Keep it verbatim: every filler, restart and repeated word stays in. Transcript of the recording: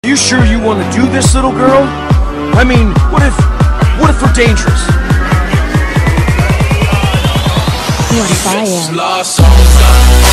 Are you sure you want to do this, little girl? I mean, what if, what if we're dangerous? Yes, I am.